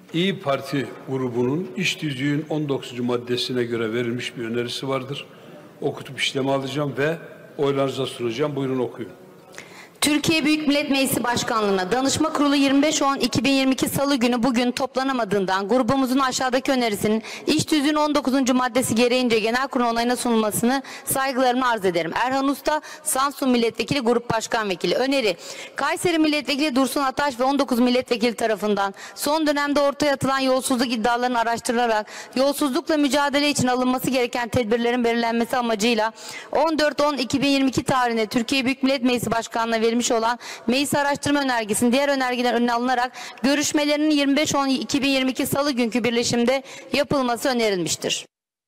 İYİ Parti grubunun iş tüzüğün 19. maddesine göre verilmiş bir önerisi vardır. Okutup işleme alacağım ve oylarınıza sunacağım. Buyurun okuyun. Türkiye Büyük Millet Meclisi Başkanlığı'na Danışma Kurulu 25.10.2022 Salı günü bugün toplanamadığından grubumuzun aşağıdaki önerisinin iş tüzüğün 19. maddesi gereğince genel kurulun onayına sunulmasını saygılarımla arz ederim. Erhan Usta, Samsun Milletvekili Grup Başkan Vekili. Öneri: Kayseri Milletvekili Dursun Ataş ve 19 milletvekili tarafından son dönemde ortaya atılan yolsuzluk iddialarının araştırılarak yolsuzlukla mücadele için alınması gereken tedbirlerin belirlenmesi amacıyla 14.10.2022 tarihinde Türkiye Büyük Millet Meclisi Başkanlığı'na verilmiş olan meclis araştırma önergesinin diğer önergeler önüne alınarak görüşmelerinin 25.10.2022 Salı günkü birleşimde yapılması önerilmiştir.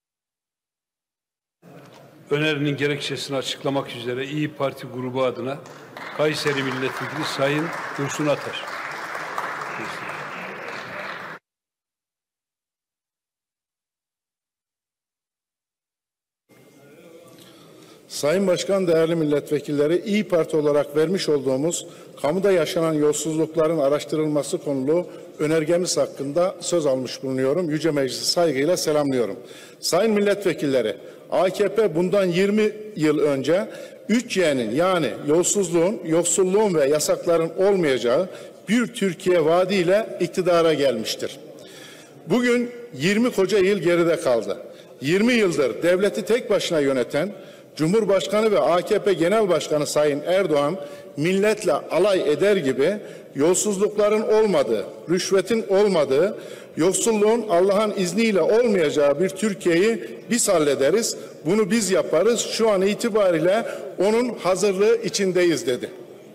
Önerinin gerekçesini açıklamak üzere İYİ Parti grubu adına Kayseri Milletvekili Sayın Dursun Ataş. Sayın Başkan, değerli milletvekilleri, İYİ Parti olarak vermiş olduğumuz kamuda yaşanan yolsuzlukların araştırılması konulu önergemiz hakkında söz almış bulunuyorum. Yüce Meclisi saygıyla selamlıyorum. Sayın milletvekilleri, AKP bundan 20 yıl önce 3Y'nin yani yolsuzluğun, yoksulluğun ve yasakların olmayacağı bir Türkiye vaadiyle iktidara gelmiştir. Bugün 20 koca yıl geride kaldı. 20 yıldır devleti tek başına yöneten Cumhurbaşkanı ve AKP Genel Başkanı Sayın Erdoğan milletle alay eder gibi yolsuzlukların olmadığı, rüşvetin olmadığı, yoksulluğun Allah'ın izniyle olmayacağı bir Türkiye'yi biz hallederiz, bunu biz yaparız, şu an itibariyle onun hazırlığı içindeyiz dedi.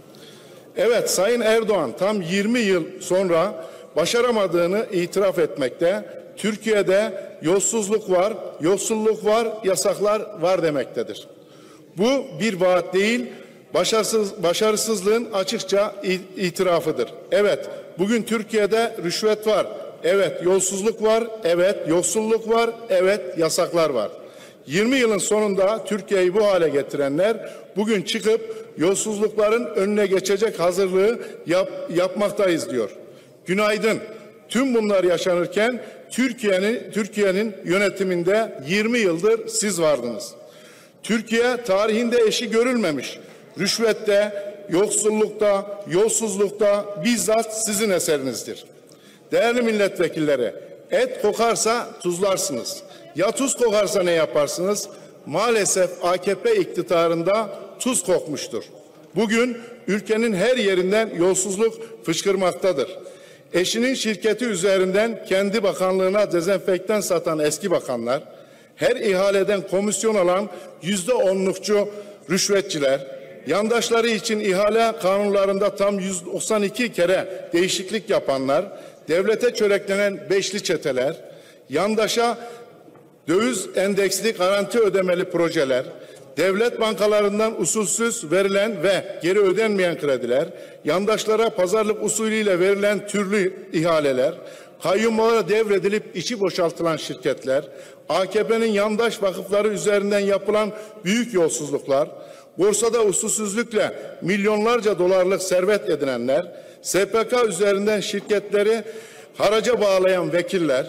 Evet, Sayın Erdoğan tam 20 yıl sonra başaramadığını itiraf etmekte, Türkiye'de yolsuzluk var, yoksulluk var, yasaklar var demektedir. Bu bir vaat değil, başarısızlığın açıkça itirafıdır. Evet, bugün Türkiye'de rüşvet var, evet yolsuzluk var, evet yoksulluk var, evet yasaklar var. 20 yılın sonunda Türkiye'yi bu hale getirenler bugün çıkıp yolsuzlukların önüne geçecek hazırlığı yapmaktayız diyor. Günaydın. Tüm bunlar yaşanırken Türkiye'nin yönetiminde 20 yıldır siz vardınız. Türkiye tarihinde eşi görülmemiş rüşvette, yoksullukta, yolsuzlukta bizzat sizin eserinizdir. Değerli milletvekilleri, et kokarsa tuzlarsınız. Ya tuz kokarsa ne yaparsınız? Maalesef AKP iktidarında tuz kokmuştur. Bugün ülkenin her yerinden yolsuzluk fışkırmaktadır. Eşinin şirketi üzerinden kendi bakanlığına dezenfektan satan eski bakanlar, her ihaleden komisyon alan %10'lukçu rüşvetçiler, yandaşları için ihale kanunlarında tam 192 kere değişiklik yapanlar, devlete çöreklenen beşli çeteler, yandaşa döviz endeksli garanti ödemeli projeler, devlet bankalarından usulsüz verilen ve geri ödenmeyen krediler, yandaşlara pazarlık usulüyle verilen türlü ihaleler, kayyumlara devredilip içi boşaltılan şirketler, AKP'nin yandaş vakıfları üzerinden yapılan büyük yolsuzluklar, borsada usulsüzlükle milyonlarca dolarlık servet edinenler, SPK üzerinden şirketleri haraca bağlayan vekiller,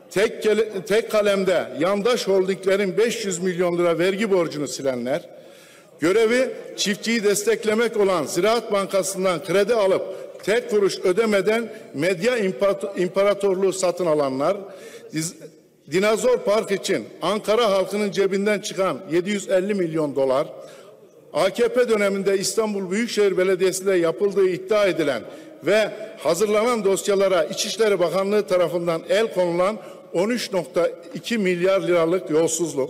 tek kalemde yandaş holdinglerin 500 milyon lira vergi borcunu silenler, görevi çiftçiyi desteklemek olan Ziraat Bankası'ndan kredi alıp tek kuruş ödemeden medya imparatorluğu satın alanlar, Dinozor Park için Ankara halkının cebinden çıkan 750 milyon dolar, AKP döneminde İstanbul Büyükşehir Belediyesi'nde yapıldığı iddia edilen ve hazırlanan dosyalara İçişleri Bakanlığı tarafından el konulan 13.2 milyar liralık yolsuzluk,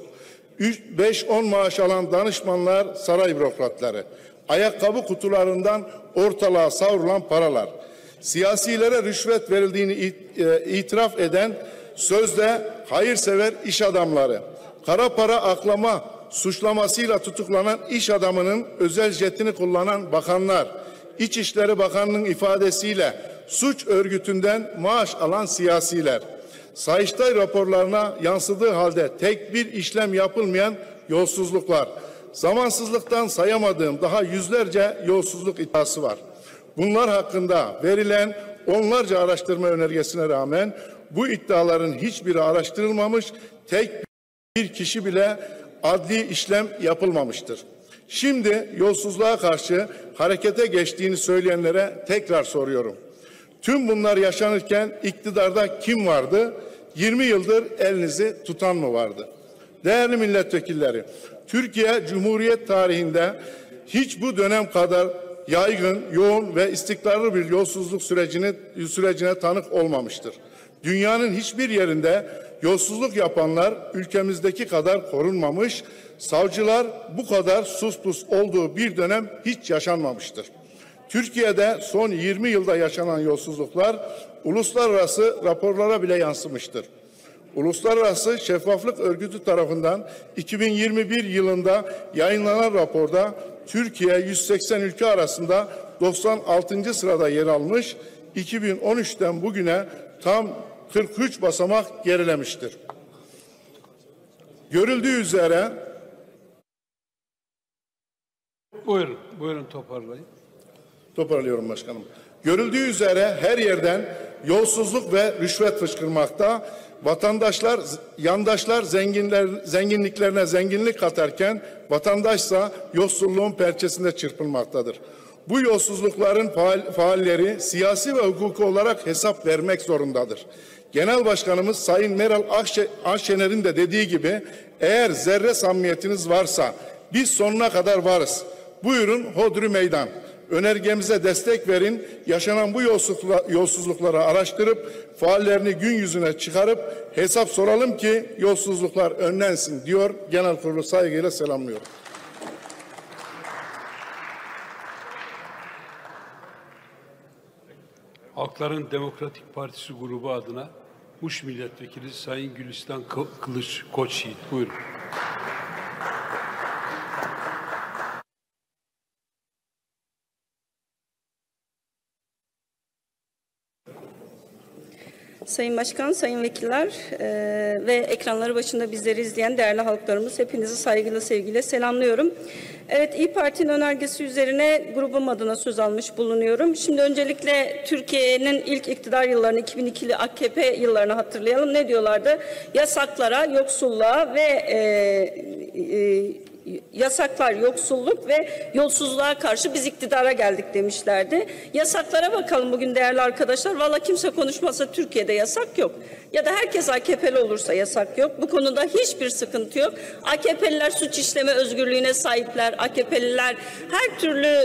5-10 maaş alan danışmanlar, saray bürokratları, ayakkabı kutularından ortalığa savrulan paralar, siyasilere rüşvet verildiğini itiraf eden sözde hayırsever iş adamları, kara para aklama suçlamasıyla tutuklanan iş adamının özel jetini kullanan bakanlar, İçişleri Bakanı'nın ifadesiyle suç örgütünden maaş alan siyasiler, Sayıştay raporlarına yansıdığı halde tek bir işlem yapılmayan yolsuzluklar, zamansızlıktan sayamadığım daha yüzlerce yolsuzluk iddiası var. Bunlar hakkında verilen onlarca araştırma önergesine rağmen bu iddiaların hiçbiri araştırılmamış, tek bir kişi bile adli işlem yapılmamıştır. Şimdi yolsuzluğa karşı harekete geçtiğini söyleyenlere tekrar soruyorum. Tüm bunlar yaşanırken iktidarda kim vardı? 20 yıldır elinizi tutan mı vardı? Değerli milletvekilleri, Türkiye Cumhuriyet tarihinde hiç bu dönem kadar yaygın, yoğun ve istikrarlı bir yolsuzluk sürecine tanık olmamıştır. Dünyanın hiçbir yerinde yolsuzluk yapanlar ülkemizdeki kadar korunmamış, savcılar bu kadar sus pus olduğu bir dönem hiç yaşanmamıştır. Türkiye'de son 20 yılda yaşanan yolsuzluklar uluslararası raporlara bile yansımıştır. Uluslararası Şeffaflık Örgütü tarafından 2021 yılında yayınlanan raporda Türkiye 180 ülke arasında 96. sırada yer almış, 2013'ten bugüne tam 43 basamak gerilemiştir. Görüldüğü üzere... Buyurun toparlayın. Toparlıyorum başkanım. Görüldüğü üzere her yerden yolsuzluk ve rüşvet fışkırmakta. Vatandaşlar, yandaşlar zenginliklerine zenginlik katarken vatandaşsa yoksulluğun pençesinde çırpılmaktadır. Bu yolsuzlukların faalleri siyasi ve hukuki olarak hesap vermek zorundadır. Genel Başkanımız Sayın Meral Akşener'in de dediği gibi eğer zerre samimiyetiniz varsa biz sonuna kadar varız. Buyurun hodri meydan. Önergemize destek verin. Yaşanan bu yolsuzlukları araştırıp faallerini gün yüzüne çıkarıp hesap soralım ki yolsuzluklar önlensin diyor. Genel Kurulu saygıyla selamlıyorum. Halkların Demokratik Partisi grubu adına Muş Milletvekili Sayın Gülistan Kılıç Koçyiğit. Buyurun. Sayın Başkan, Sayın Vekiller ve ekranları başında bizleri izleyen değerli halklarımız, hepinizi saygıyla, sevgiyle selamlıyorum. Evet, İYİ Parti'nin önergesi üzerine grubum adına söz almış bulunuyorum. Şimdi öncelikle Türkiye'nin ilk iktidar yıllarını, 2002'li AKP yıllarını hatırlayalım. Ne diyorlardı? Yasaklara, yoksulluğa ve yasaklar, yoksulluk ve yolsuzluğa karşı biz iktidara geldik demişlerdi. Yasaklara bakalım bugün değerli arkadaşlar. Valla kimse konuşmazsa Türkiye'de yasak yok. Ya da herkes AKP'li olursa yasak yok. Bu konuda hiçbir sıkıntı yok. AKP'liler suç işleme özgürlüğüne sahipler. AKP'liler her türlü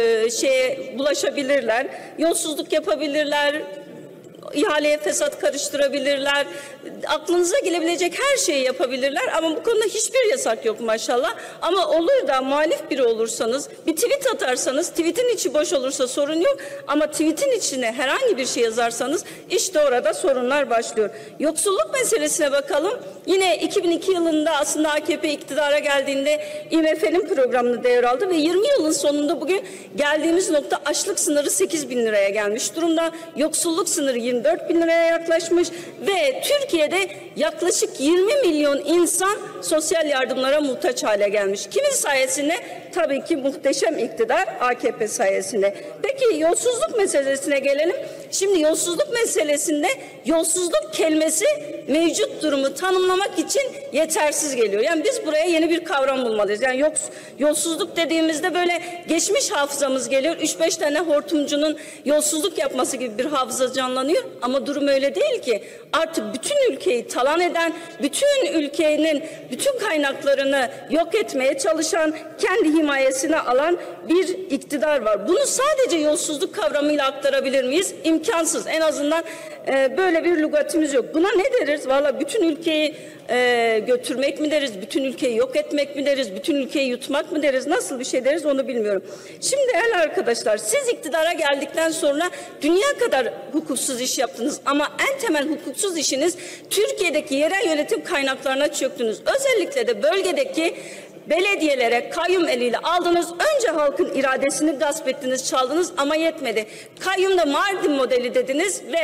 şeye bulaşabilirler. Yolsuzluk yapabilirler. İhaleye fesat karıştırabilirler. Aklınıza gelebilecek her şeyi yapabilirler ama bu konuda hiçbir yasak yok maşallah. Ama olur da muhalif biri olursanız, bir tweet atarsanız, tweetin içi boş olursa sorun yok. Ama tweetin içine herhangi bir şey yazarsanız işte orada sorunlar başlıyor. Yoksulluk meselesine bakalım. Yine 2002 yılında aslında AKP iktidara geldiğinde IMF'nin programını devraldı ve 20 yılın sonunda bugün geldiğimiz nokta açlık sınırı 8.000 liraya gelmiş durumda. Yoksulluk sınırı 24.000 liraya yaklaşmış ve Türkiye'de yaklaşık 20 milyon insan sosyal yardımlara muhtaç hale gelmiş. Kimin sayesinde? Tabii ki muhteşem iktidar AKP sayesinde. Peki yolsuzluk meselesine gelelim. Şimdi yolsuzluk meselesinde yolsuzluk kelimesi mevcut durumu tanımlamak için yetersiz geliyor. Yani biz buraya yeni bir kavram bulmalıyız. Yani yolsuzluk dediğimizde böyle geçmiş hafızamız geliyor. 3-5 tane hortumcunun yolsuzluk yapması gibi bir hafıza canlanıyor. Ama durum öyle değil ki. Artık bütün ülkeyi talan eden, bütün ülkenin bütün kaynaklarını yok etmeye çalışan, kendi himayesine alan bir iktidar var. Bunu sadece yolsuzluk kavramıyla aktarabilir miyiz? İmkansız. En azından böyle bir lügatimiz yok. Buna ne deriz? Valla bütün ülkeyi götürmek mi deriz? Bütün ülkeyi yok etmek mi deriz? Bütün ülkeyi yutmak mı deriz? Nasıl bir şey deriz onu bilmiyorum. Şimdi değerli arkadaşlar, siz iktidara geldikten sonra dünya kadar hukuksuz iş yaptınız. Ama en temel hukuksuz işiniz Türkiye'deki yerel yönetim kaynaklarına çöktünüz. Özellikle de bölgedeki belediyelere kayyum eliyle aldınız. Önce halkın iradesini gasp ettiniz, çaldınız ama yetmedi. Kayyumda Mardin modeli dediniz ve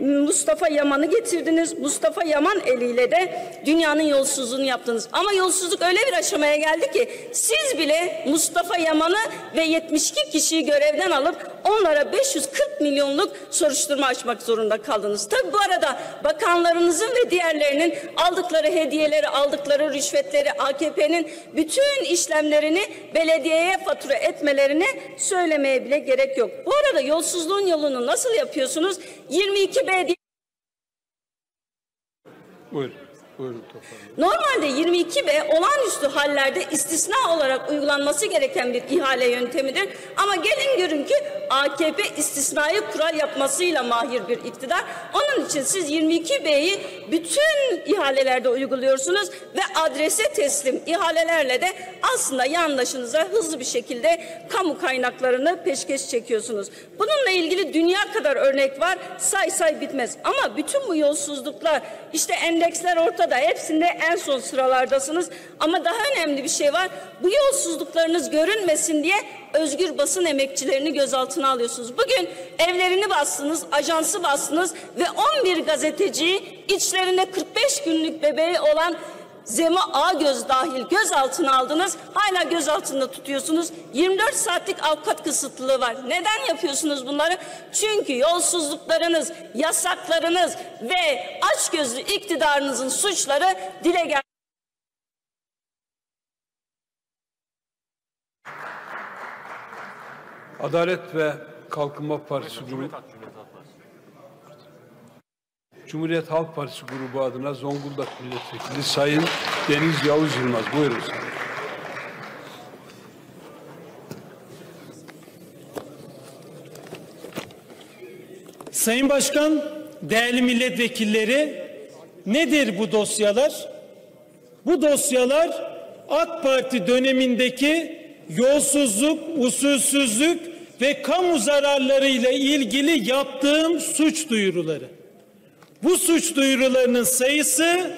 Mustafa Yaman'ı getirdiniz. Mustafa Yaman eliyle de dünyanın yolsuzluğunu yaptınız. Ama yolsuzluk öyle bir aşamaya geldi ki siz bile Mustafa Yaman'ı ve 72 kişiyi görevden alıp onlara 540 milyonluk soruşturma açmak zorunda kaldınız. Tabi bu arada bakanlarınızın ve diğerlerinin aldıkları hediyeleri, aldıkları rüşvetleri, AKP'nin bütün işlemlerini belediyeye fatura etmelerini söylemeye bile gerek yok. Bu arada yolsuzluğun yolunu nasıl yapıyorsunuz? 22B diye. Buyurun. Buyurun toparlayın. Normalde 22B olağanüstü hallerde istisna olarak uygulanması gereken bir ihale yöntemidir. Ama gelin görün ki AKP istisnayı kural yapmasıyla mahir bir iktidar. Onun için siz 22B'yi bütün ihalelerde uyguluyorsunuz ve adrese teslim ihalelerle de aslında yandaşınıza hızlı bir şekilde kamu kaynaklarını peşkeş çekiyorsunuz. Bununla ilgili dünya kadar örnek var, say bitmez. Ama bütün bu yolsuzluklar, işte endeksler ortada, hepsinde en son sıralardasınız. Ama daha önemli bir şey var, bu yolsuzluklarınız görünmesin diye özgür basın emekçilerini gözaltına alıyorsunuz. Bugün evlerini bastınız, ajansı bastınız ve 11 gazeteciyi, içlerinde 45 günlük bebeği olan Zema Ağgöz dahil gözaltına aldınız. Hala gözaltında tutuyorsunuz. 24 saatlik avukat kısıtlılığı var. Neden yapıyorsunuz bunları? Çünkü yolsuzluklarınız, yasaklarınız ve açgözlü iktidarınızın suçları dile geldi. Adalet ve Kalkınma Partisi grubu, Cumhuriyet Halk Partisi grubu adına Zonguldak Milletvekili Sayın Deniz Yavuz Yılmaz. Buyurun. Sayın Başkan, değerli milletvekilleri, nedir bu dosyalar? Bu dosyalar AK Parti dönemindeki yolsuzluk, usulsüzlük ve kamu zararları ile ilgili yaptığım suç duyuruları. Bu suç duyurularının sayısı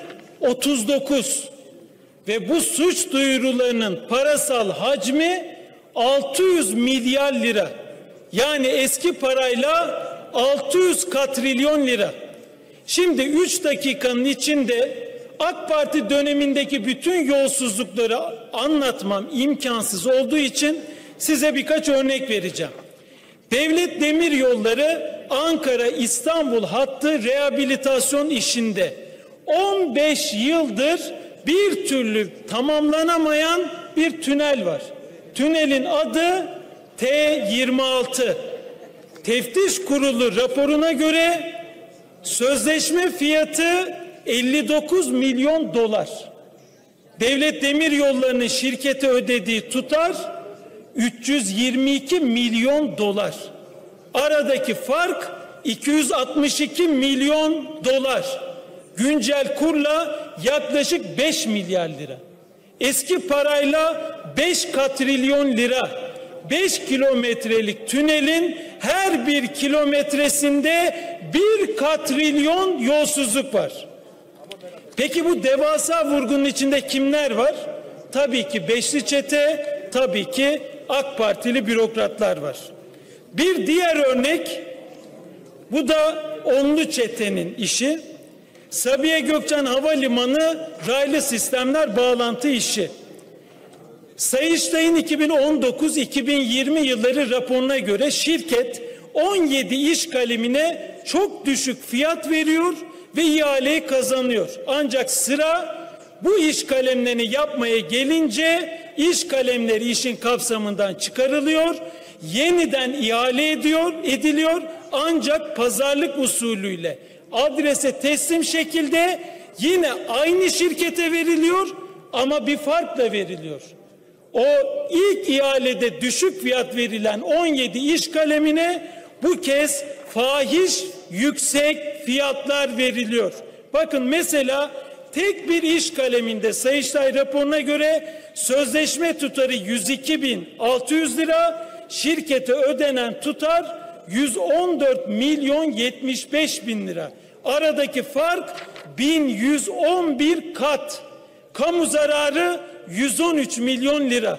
39 ve bu suç duyurularının parasal hacmi 600 milyar lira. Yani eski parayla 600 katrilyon lira. Şimdi 3 dakikanın içinde AK Parti dönemindeki bütün yolsuzlukları anlatmam imkansız olduğu için size birkaç örnek vereceğim. Devlet Demiryolları Ankara-İstanbul hattı rehabilitasyon işinde 15 yıldır bir türlü tamamlanamayan bir tünel var. Tünelin adı T26. Teftiş Kurulu raporuna göre sözleşme fiyatı 59 milyon dolar. Devlet Demiryolları'nın şirkete ödediği tutar 322 milyon dolar. Aradaki fark 262 milyon dolar. Güncel kurla yaklaşık 5 milyar lira. Eski parayla 5 katrilyon lira. 5 kilometrelik tünelin her bir kilometresinde 1 katrilyon yolsuzluk var. Peki bu devasa vurgunun içinde kimler var? Tabii ki Beşli Çete, tabii ki AK Partili bürokratlar var. Bir diğer örnek, bu da Onlu Çete'nin işi. Sabiha Gökçen Havalimanı raylı sistemler bağlantı işi. Sayıştay'ın 2019-2020 yılları raporuna göre şirket 17 iş kalemine çok düşük fiyat veriyor ve ihaleyi kazanıyor. Ancak sıra bu iş kalemlerini yapmaya gelince iş kalemleri işin kapsamından çıkarılıyor, yeniden ihale ediliyor ancak pazarlık usulüyle adrese teslim şekilde yine aynı şirkete veriliyor ama bir farkla veriliyor. O ilk ihalede düşük fiyat verilen 17 iş kalemine bu kez fahiş yüksek fiyatlar veriliyor. Bakın mesela tek bir iş kaleminde Sayıştay raporuna göre sözleşme tutarı 102.600 lira, şirkete ödenen tutar 114 milyon 75 bin lira. Aradaki fark 1111 kat. Kamu zararı 113 milyon lira.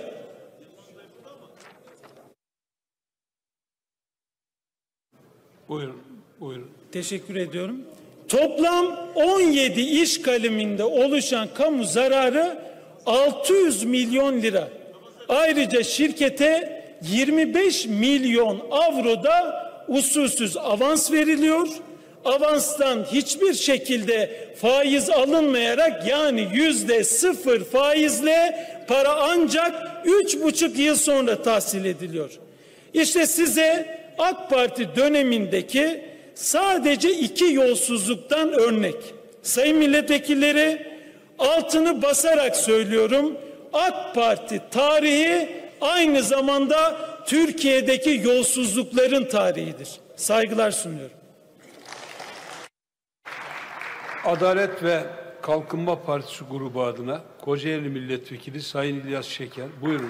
Buyurun, buyurun. Teşekkür ediyorum. Toplam 17 iş kaleminde oluşan kamu zararı 600 milyon lira. Ayrıca şirkete 25 milyon avroda usulsüz avans veriliyor. Avanstan hiçbir şekilde faiz alınmayarak, yani %0 faizle para ancak 3,5 yıl sonra tahsil ediliyor. İşte size AK Parti dönemindeki sadece 2 yolsuzluktan örnek. Sayın milletvekilleri, altını basarak söylüyorum, AK Parti tarihi aynı zamanda Türkiye'deki yolsuzlukların tarihidir. Saygılar sunuyorum. Adalet ve Kalkınma Partisi grubu adına Kocaeli Milletvekili Sayın İlyas Şeker. Buyurun.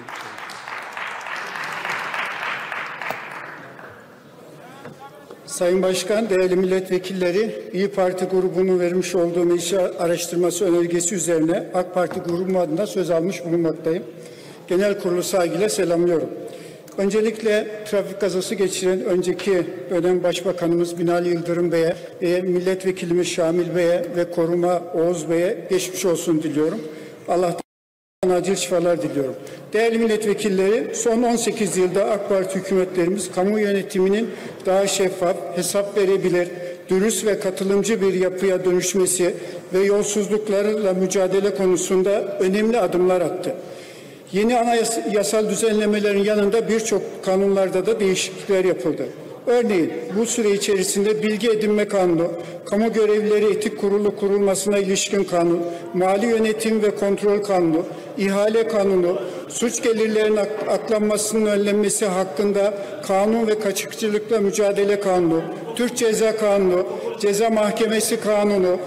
Sayın Başkan, değerli milletvekilleri, İYİ Parti grubunun vermiş olduğu meclis araştırması önergesi üzerine AK Parti grubu adına söz almış bulunmaktayım. Genel kurulu saygıyla selamlıyorum. Öncelikle trafik kazası geçiren önceki dönem Başbakanımız Binali Yıldırım Bey'e, Milletvekilimiz Şamil Bey'e ve Koruma Oğuz Bey'e geçmiş olsun diliyorum. Allah'tan acil şifalar diliyorum. Değerli milletvekilleri, son 18 yılda AK Parti hükümetlerimiz kamu yönetiminin daha şeffaf, hesap verebilir, dürüst ve katılımcı bir yapıya dönüşmesi ve yolsuzluklarla mücadele konusunda önemli adımlar attı. Yeni anayasal düzenlemelerin yanında birçok kanunlarda da değişiklikler yapıldı. Örneğin bu süre içerisinde bilgi edinme kanunu, kamu görevlileri etik kurulu kurulmasına ilişkin kanun, mali yönetim ve kontrol kanunu, ihale kanunu, suç gelirlerinin aklanmasının önlenmesi hakkında kanun ve kaçakçılıkla mücadele kanunu, Türk Ceza Kanunu, Ceza Mahkemesi Kanunu,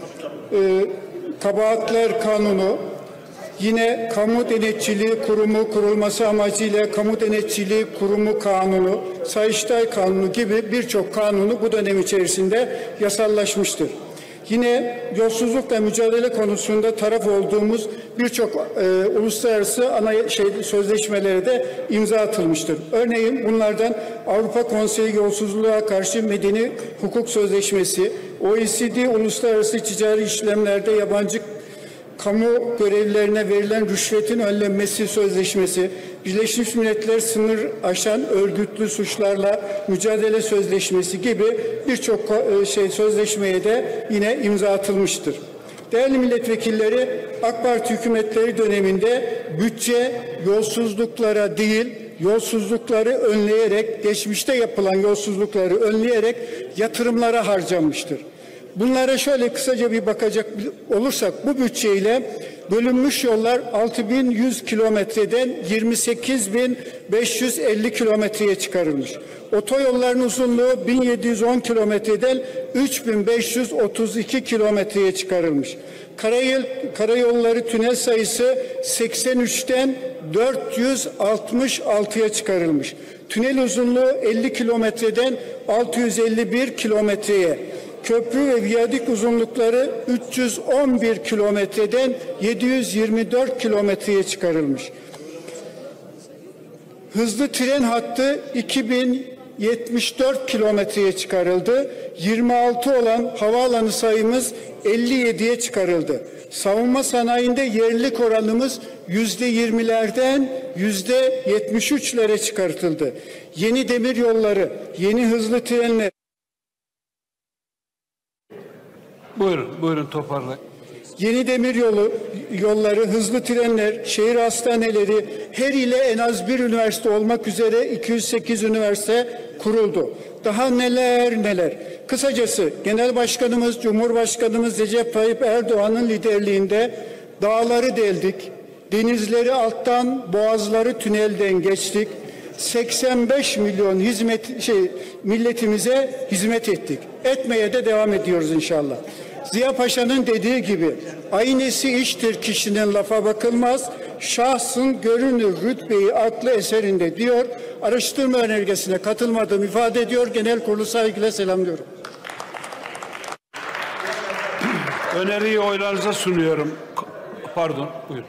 Kabahatler Kanunu, yine Kamu Denetçiliği Kurumu kurulması amacıyla Kamu Denetçiliği Kurumu Kanunu, Sayıştay Kanunu gibi birçok kanunu bu dönem içerisinde yasallaşmıştır. Yine yolsuzlukla mücadele konusunda taraf olduğumuz birçok uluslararası sözleşmelere de imza atılmıştır. Örneğin bunlardan Avrupa Konseyi Yolsuzluğa Karşı Medeni Hukuk Sözleşmesi, OECD Uluslararası Ticari İşlemlerde Yabancı Kamu görevlilerine verilen rüşvetin önlenmesi sözleşmesi, Birleşmiş Milletler sınır aşan örgütlü suçlarla mücadele sözleşmesi gibi birçok sözleşmeye de yine imza atılmıştır. Değerli milletvekilleri, AK Parti hükümetleri döneminde bütçe yolsuzluklara değil, yolsuzlukları önleyerek, geçmişte yapılan yolsuzlukları önleyerek yatırımlara harcanmıştır. Bunlara şöyle kısaca bir bakacak olursak, bu bütçeyle bölünmüş yollar 6.100 kilometreden 28.550 kilometreye çıkarılmış. Otoyolların uzunluğu 1.710 kilometreden 3.532 kilometreye çıkarılmış. Karayolları tünel sayısı 83'ten 466'ya çıkarılmış. Tünel uzunluğu 50 kilometreden 651 kilometreye. Köprü ve viyadük uzunlukları 311 kilometreden 724 kilometreye çıkarılmış. Hızlı tren hattı 2074 kilometreye çıkarıldı. 26 olan havaalanı sayımız 57'ye çıkarıldı. Savunma sanayinde yerlilik oranımız %20'lerden %73'lere çıkartıldı. Yeni demir yolları, yeni hızlı trenler. Buyurun toparlayın. Yeni demir yolları, hızlı trenler, şehir hastaneleri, her ile en az bir üniversite olmak üzere 208 üniversite kuruldu. Daha neler. Kısacası Genel Başkanımız, Cumhurbaşkanımız Recep Tayyip Erdoğan'ın liderliğinde dağları deldik, denizleri alttan, boğazları tünelden geçtik. 85 milyon milletimize hizmet ettik. Etmeye de devam ediyoruz inşallah. Ziya Paşa'nın dediği gibi aynesi iştir kişinin lafa bakılmaz, şahsın görünür rütbeyi aklı eserinde diyor. Araştırma önergesine katılmadığımı ifade ediyor. Genel kurulu saygıyla selamlıyorum. Öneriyi oylarınıza sunuyorum. Pardon, buyurun.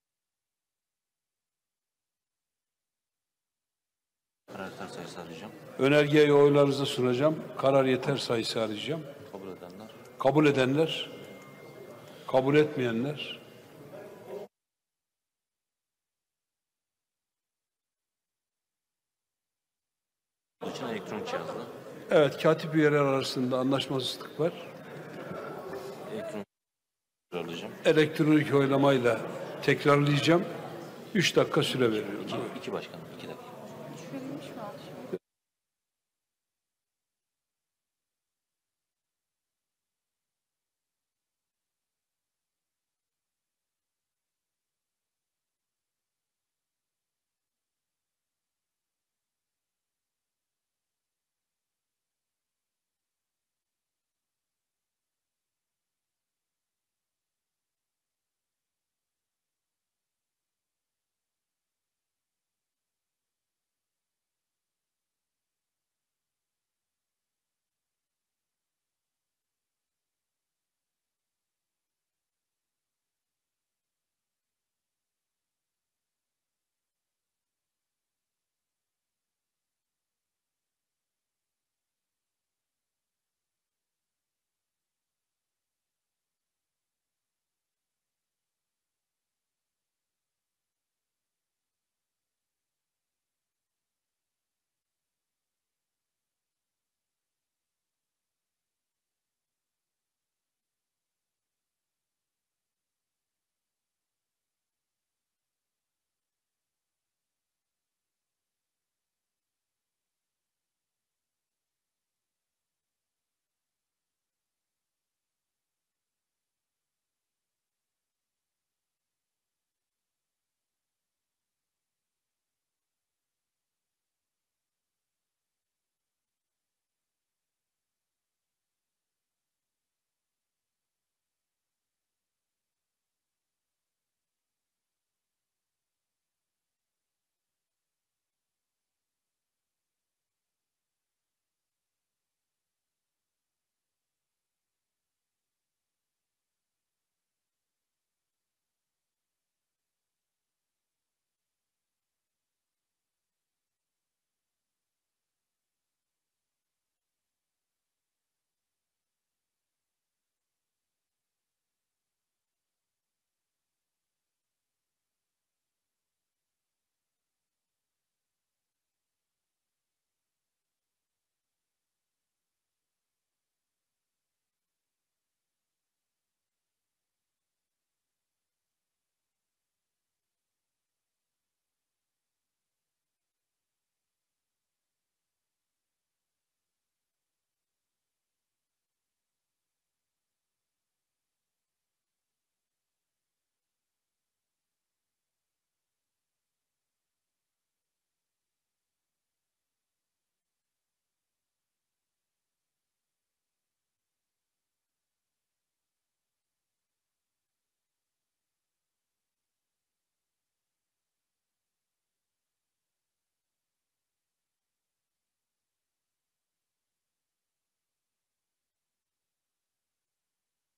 Karakter sayısı arayacağım. Önergeyi oylarınıza sunacağım. Karar yeter sayısı arayacağım. Kabul edenler, kabul etmeyenler. için elektronik cihazla. Evet, katip üyeler arasında anlaşmazlık var. Alacağım. Elektronik oylamayla tekrarlayacağım. 3 dakika süre veriyorum. İki başkanım, 2 dakika.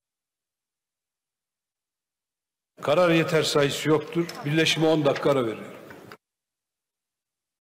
Karar yeter sayısı yoktur. Birleşime 10 dakika ara veriyorum.